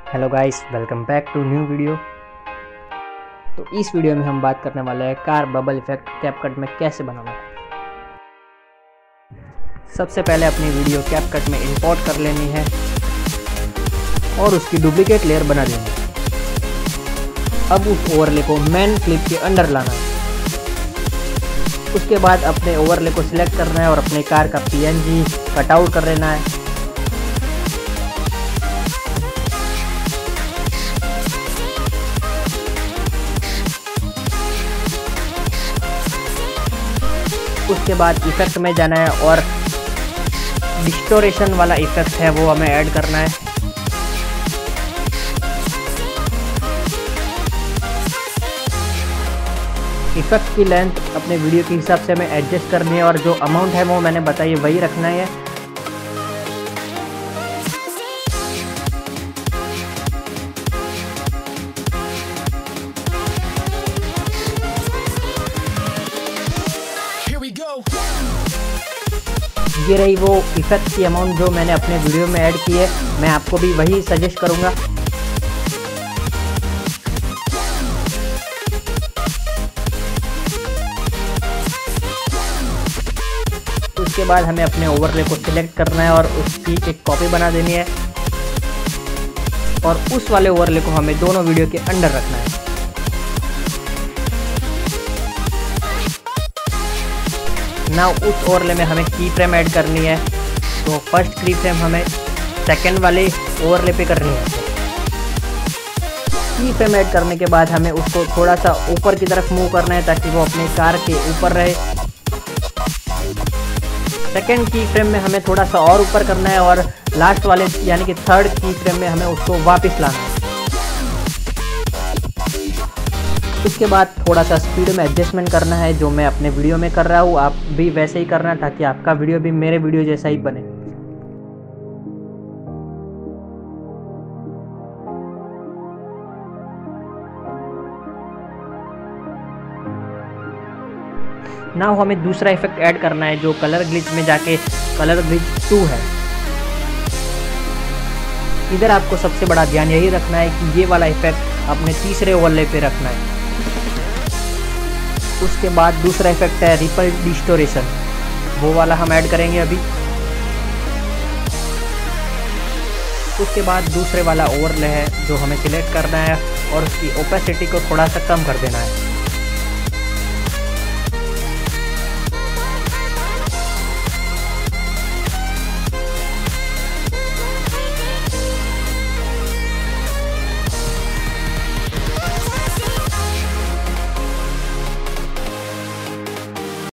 Hello guys, welcome back to new video. तो इस video में हम बात करने वाले हैं कार बबल इफेक्ट कैपकट में कैसे बनाना है। सबसे पहले अपनी वीडियो कैपकट में इंपोर्ट कर लेनी है और उसकी डुप्लीकेट लेयर बना लेनी है। अब उस ओवरले को मेन क्लिप के अंदर लाना है। उसके बाद अपने ओवरले को सिलेक्ट करना है और अपने कार का PNG कटआउट कर लेना है। उसके बाद इफेक्ट में जाना है और डिस्टोरेशन वाला इफेक्ट है वो हमें ऐड करना है। इफेक्ट की लेंथ अपने वीडियो के हिसाब से हमें एडजस्ट करनी है और जो अमाउंट है वो मैंने बताई वही रखना है। ये रही वो इफेक्ट की अमाउंट जो मैंने अपने वीडियो में ऐड की है। मैं आपको भी वही सजेस्ट करूंगा। उसके बाद हमें अपने ओवरले को सिलेक्ट करना है और उसकी एक कॉपी बना देनी है और उस वाले ओवरले को हमें दोनों वीडियो के अंदर रखना है। नाउ उस ओवरले में हमें की फ्रेम ऐड करनी है। तो फर्स्ट की फ्रेम हमें सेकंड वाले ओवरले पे करनी है। की फ्रेम ऐड करने के बाद हमें उसको थोड़ा सा ऊपर की तरफ मूव करना है ताकि वो अपने कार के ऊपर रहे। सेकंड की फ्रेम में हमें थोड़ा सा और ऊपर करना है और लास्ट वाले यानी कि थर्ड की फ्रेम में हमें उसको वापस लाना है। उसके बाद थोड़ा सा स्पीड में एडजस्टमेंट करना है जो मैं अपने वीडियो में कर रहा हूँ। आप भी वैसे ही करना ताकि आपका वीडियो भी मेरे वीडियो जैसा ही बने। नाउ हमें दूसरा इफेक्ट ऐड करना है जो कलर ग्लिच में जाके कलर ग्लिच 2 है। इधर आपको सबसे बड़ा ध्यान यही रखना है कि ये वाला इफेक्ट अपने तीसरे ओवरले पे रखना है। उसके बाद दूसरा इफेक्ट है रिपल डिस्टोरेशन, वो वाला हम ऐड करेंगे अभी। उसके बाद दूसरे वाला ओवरले है जो हमें सिलेक्ट करना है और उसकी ओपेसिटी को थोड़ा सा कम कर देना है।